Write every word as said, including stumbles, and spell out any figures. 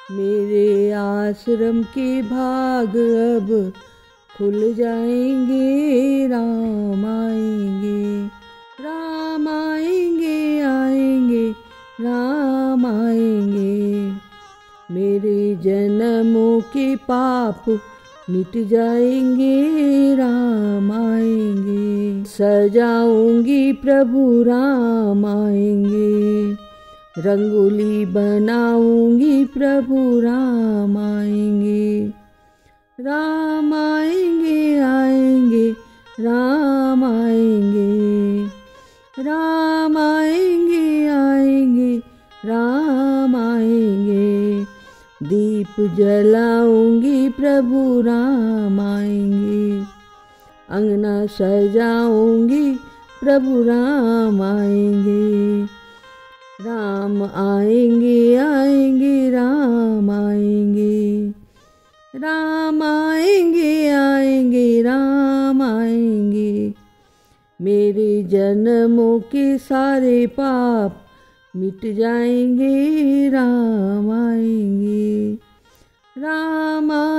मेरे आश्रम के भाग अब खुल जाएंगे, राम आएंगे, राम आएंगे, आएंगे, राम आएंगे। मेरे जन्मों के पाप मिट जाएंगे, राम आएंगे। सजाऊंगी प्रभु राम आएंगे, रंगोली बनाऊंगी प्रभु राम आएंगे, राम आएंगे, आएंगे, राम आएंगे, राम आएंगे, आएंगे, राम आएंगे। दीप जलाऊंगी प्रभु राम आएंगे, अंगना सजाऊंगी प्रभु राम आएंगे, राम आएंगे, आएंगे, राम आएंगे, राम आएंगे, आएंगे, राम आएंगे। मेरे जन्मों के सारे पाप मिट जाएंगे, राम आएंगे, राम